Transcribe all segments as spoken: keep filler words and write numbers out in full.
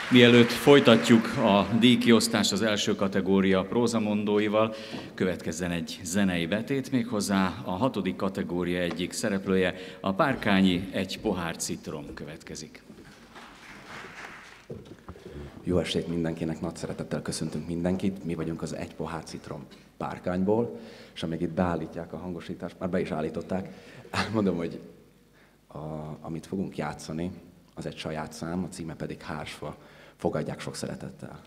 Mielőtt folytatjuk a díjkiosztást az első kategória prózamondóival, következzen egy zenei betét, méghozzá a hatodik kategória egyik szereplője, a Párkányi Egy pohár citrom következik. Jó estét mindenkinek, nagy szeretettel köszöntünk mindenkit. Mi vagyunk az Egy pohár citrom Párkányból, és amíg itt beállítják a hangosítást, már be is állították, mondom, hogy a, amit fogunk játszani, az egy saját szám, a címe pedig Hársfa. Fogadják sok szeretettel.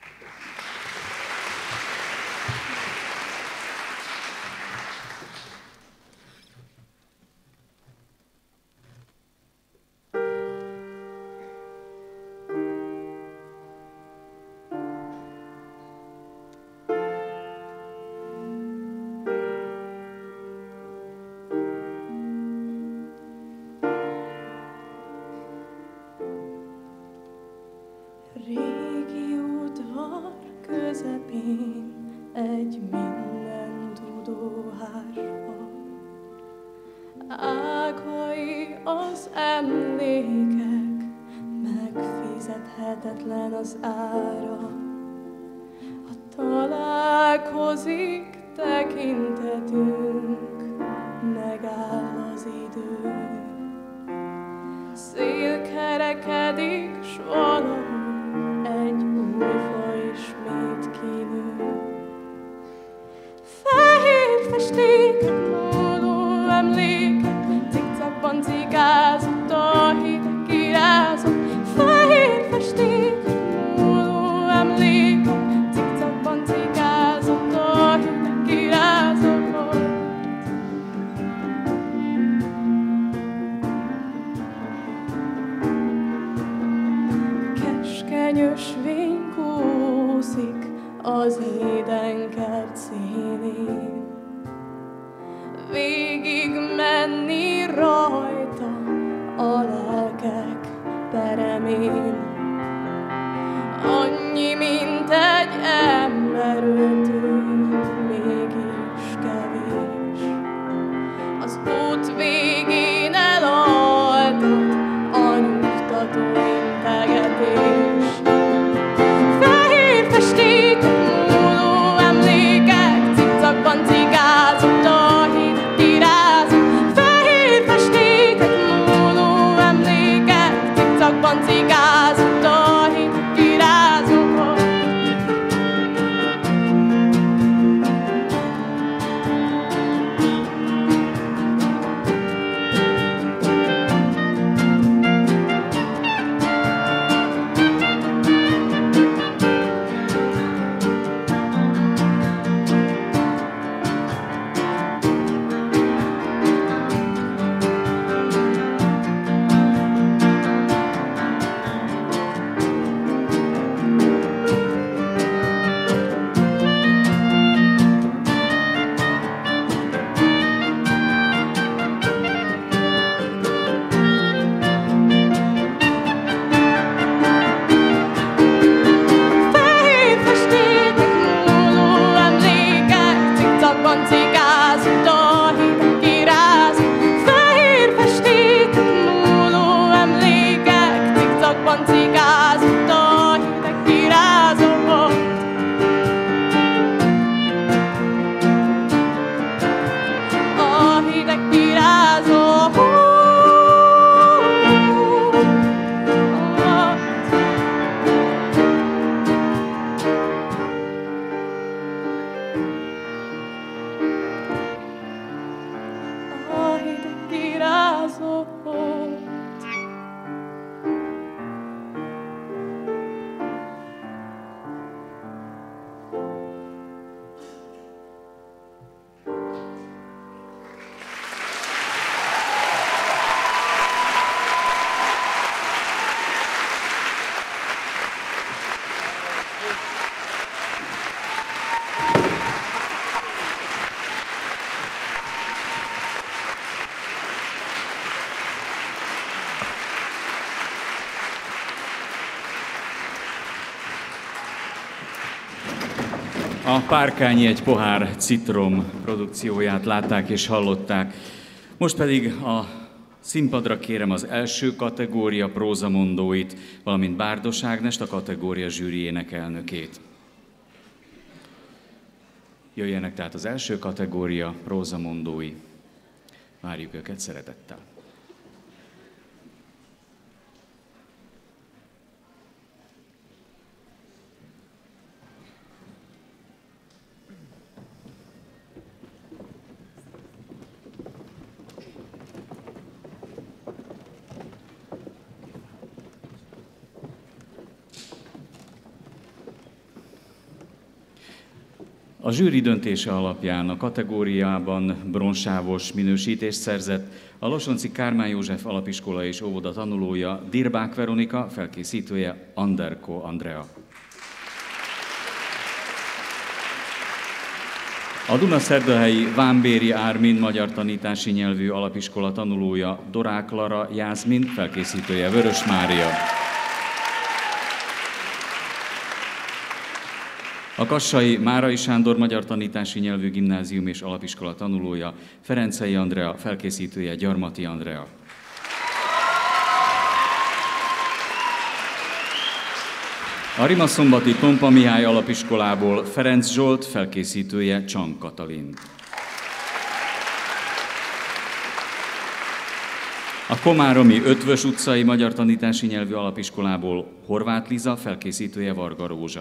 Régi udvar közepén egy mindentudó hársfa, ágai az emlékek, megfizethetetlen az ára. Ha találkozik tekintetünk, megáll az idő, szél kerekedik, s valahol egy új faj ismét kinő. Fehér festékek, múló emlékek, cikcakban cikázott a hideg kirázott. Fehér festékek, múló emlékek, cikcakban cikázott a hideg kirázott. Ösvény kúszik az édenkert színén, végig menni rajta a lelkek peremén. Annyi, mint egy ember öltő, mégis kevés. Az út végén elaltat a nyugtató integetés. Múló emlékek, cikcakban cikázott a hideg kirázott. Fehér festékek, múló emlékek, cikcakban cikázott a hideg kirázott. A Párkányi Egy pohár citrom produkcióját látták és hallották. Most pedig a Színpadra kérem az első kategória prózamondóit, valamint Bárdos Ágnest, a kategória zsűriének elnökét. Jöjjenek tehát az első kategória prózamondói. Várjuk őket szeretettel. A zsűri döntése alapján a kategóriában bronzsávos minősítést szerzett a Losonci Kármán József Alapiskola és óvoda tanulója Dirbák Veronika, felkészítője Anderko Andrea. A dunaszerdahelyi Vámbéri Ármin magyar tanítási nyelvű alapiskola tanulója Dorák Lara Jászmin, felkészítője Vörös Mária. A kassai Márai Sándor magyar tanítási nyelvű gimnázium és alapiskola tanulója Ferencei Andrea, felkészítője Gyarmati Andrea. A Rimaszombati Tompa Mihály alapiskolából Ferenc Zsolt, felkészítője Csang Katalin. A komáromi Ötvös utcai magyar tanítási nyelvű alapiskolából Horváth Liza, felkészítője Varga Rózsa.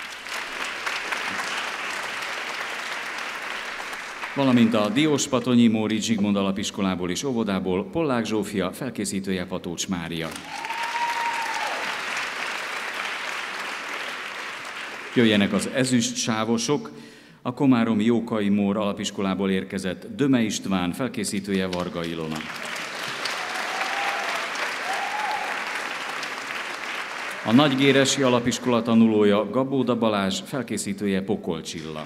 Valamint a Dióspatonyi Móricz Zsigmond alapiskolából és óvodából Pollák Zsófia, felkészítője Patócs Mária. Jöjjenek az ezüst sávosok. A komáromi Jókai Mór alapiskolából érkezett Döme István, felkészítője Varga Ilona. A Nagygéresi alapiskola tanulója Gabóda Balázs, felkészítője Pokol Csilla.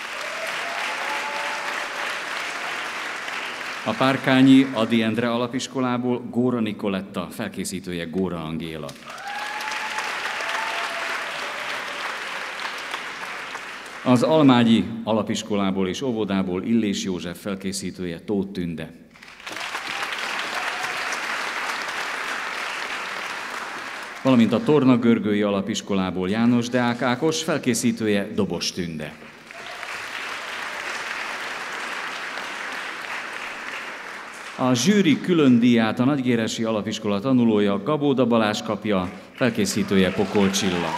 A párkányi Ady Endre alapiskolából Góra Nikoletta, felkészítője Góra Angéla. Az Almágyi alapiskolából és óvodából Illés József, felkészítője Tóth Tünde. Valamint a Torna-Görgői alapiskolából János Deák Ákos, felkészítője Dobos Tünde. A zsűri külön díját a Nagygéresi alapiskola tanulója Gabóda Balázs kapja, felkészítője Pokol Csilla.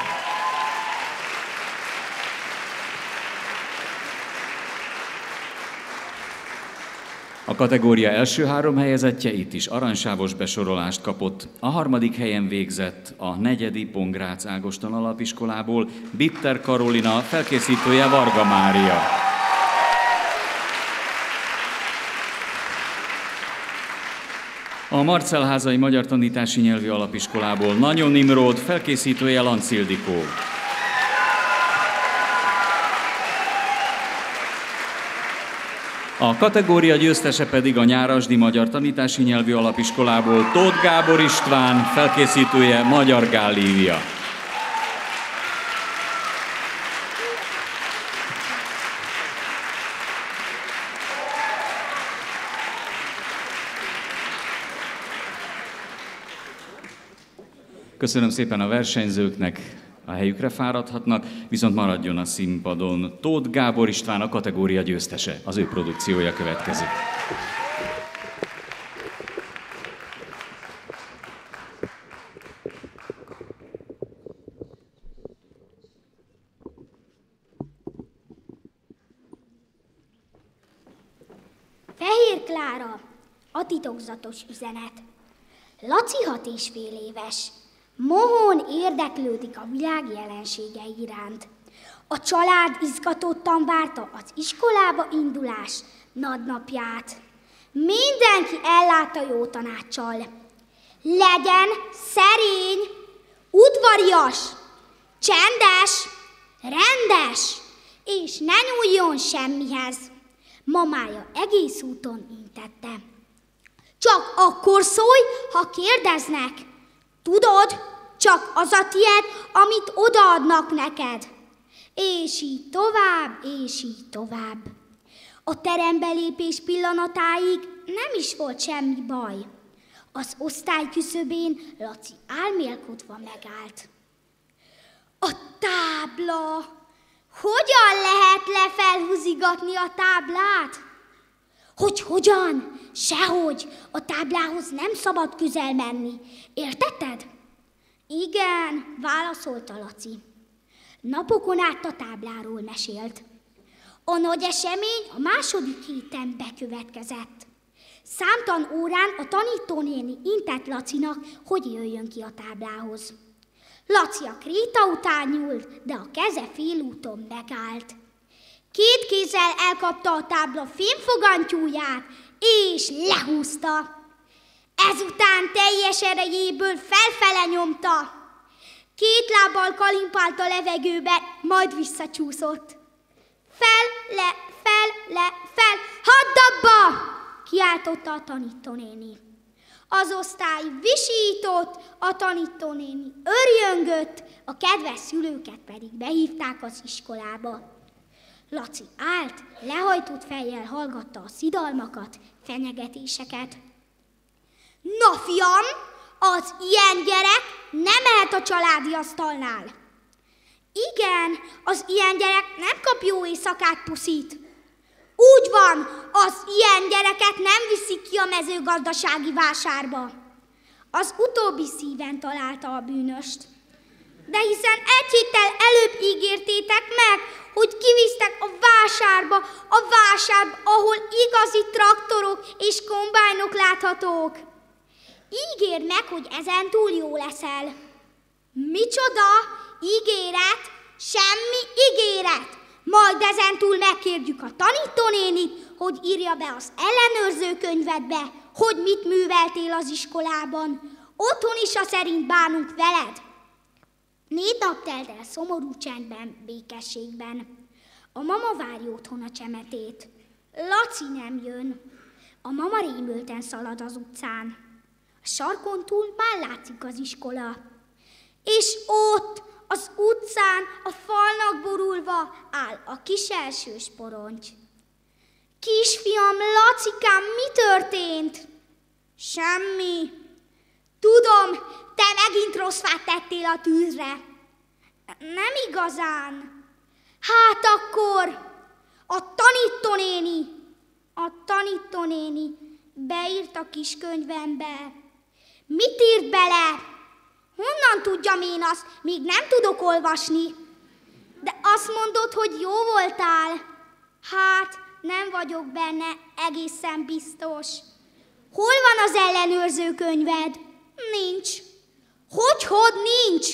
A kategória első három helyezettje itt is aranysávos besorolást kapott. A harmadik helyen végzett a negyedi Pongrác Ágoston alapiskolából Bitter Karolina, felkészítője Varga Mária. A Marcelházai magyar tanítási nyelvű alapiskolából Nagyon Imród, felkészítője Lanc Ildikó. A kategória győztese pedig a Nyárasdi magyar tanítási nyelvű alapiskolából Tóth Gábor István, felkészítője Magyar Gál Lívia. Köszönöm szépen a versenyzőknek, a helyükre fáradhatnak, viszont maradjon a színpadon Tóth Gábor István, a kategória győztese. Az ő produkciója következik. Fehér Klára, a titokzatos üzenet. Laci hat és fél éves. Mohón érdeklődik a világ jelenségei iránt. A család izgatottan várta az iskolába indulás nagynapját. Mindenki ellátta jó tanáccsal. Legyen szerény, udvarias, csendes, rendes, és ne nyúljon semmihez. Mamája egész úton intette. Csak akkor szólj, ha kérdeznek. Tudod, csak az a tied, amit odaadnak neked. És így tovább, és így tovább. A terembe lépés pillanatáig nem is volt semmi baj. Az osztály küszöbén Laci álmélkodva megállt. A tábla! Hogyan lehet lefelhúzigatni a táblát? Hogy hogyan? Sehogy. A táblához nem szabad közel menni. Értetted? Igen, válaszolta Laci. Napokon át a tábláról mesélt. A nagy esemény a második héten bekövetkezett. Számtalan órán a tanítónéni intett Lacinak, hogy jöjjön ki a táblához. Laci a kréta után nyúlt, de a keze félúton megállt. Két kézzel elkapta a tábla fémfogantyúját, és lehúzta. Ezután teljes erejéből felfele nyomta. Két lábbal kalimpált a levegőbe, majd visszacsúszott. Fel, le, fel, le, fel, hadd abba! Kiáltotta a tanítónéni. Az osztály visított, a tanítónéni örjöngött, a kedves szülőket pedig behívták az iskolába. Laci állt, lehajtott fejjel hallgatta a szidalmakat, fenyegetéseket. Na fiam, az ilyen gyerek nem mehet a családi asztalnál. Igen, az ilyen gyerek nem kap jó éjszakát, puszit. Úgy van, az ilyen gyereket nem viszik ki a mezőgazdasági vásárba. Az utóbbi szíven találta a bűnöst. De hiszen egy héttel előbb ígértétek meg, hogy kivisztek a vásárba, a vásárba, ahol igazi traktorok és kombájnok láthatók. Ígérd meg, hogy ezentúl jó leszel. Micsoda? Ígéret? Semmi ígéret. Majd ezentúl megkérjük a tanítónénit, hogy írja be az ellenőrző könyvedbe, hogy mit műveltél az iskolában. Otthon is a szerint bánunk veled. Négy nap telt el szomorú csendben, békességben. A mama várja otthon a csemetét. Laci nem jön. A mama rémülten szalad az utcán. A sarkon túl már látszik az iskola. És ott, az utcán, a falnak borulva áll a kis elsős poronty. Kisfiam, Lacikám, mi történt? Semmi. Tudom, te megint rossz fát tettél a tűzre. Nem igazán. Hát akkor a tanítónéni, a tanítónéni beírt a kis könyvembe. Mit írt bele? Honnan tudjam én azt, míg nem tudok olvasni? De azt mondod, hogy jó voltál. Hát, nem vagyok benne egészen biztos. Hol van az ellenőrző könyved? Nincs. Hogy-hogy nincs?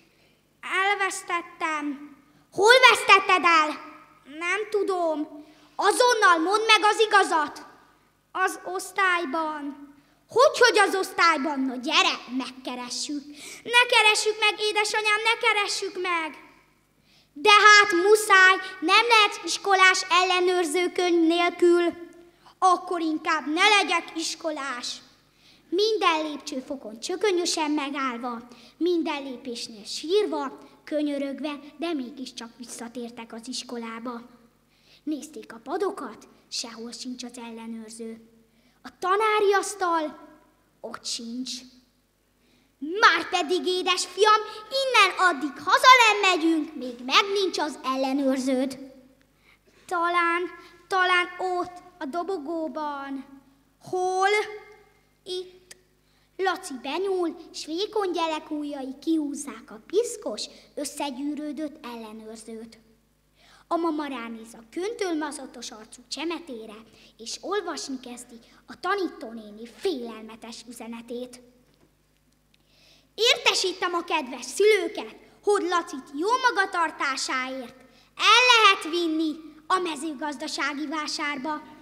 Elvesztettem. Hol vesztetted el? Nem tudom. Azonnal mondd meg az igazat. Az osztályban. Hogyhogy az osztályban? No gyere, megkeressük. Ne keressük meg, édesanyám, ne keressük meg. De hát muszáj, nem lehet iskolás ellenőrzőkönyv nélkül. Akkor inkább ne legyek iskolás. Minden lépcsőfokon csökönyösen megállva, minden lépésnél sírva, könyörögve, de mégiscsak visszatértek az iskolába. Nézték a padokat, sehol sincs az ellenőrző. A tanári asztal, ott sincs. Márpedig, édesfiam, innen addig haza nem megyünk, még meg nincs az ellenőrződ. Talán, talán ott, a dobogóban. Hol? Itt. Laci benyúl, s vékony gyerekujjai kihúzzák a piszkos, összegyűrődött ellenőrzőt. A mama ránéz a köntölmazatos arcú csemetére, és olvasni kezdi a tanítónéni félelmetes üzenetét. Értesítem a kedves szülőket, hogy Lacit jó magatartásáért el lehet vinni a mezőgazdasági vásárba.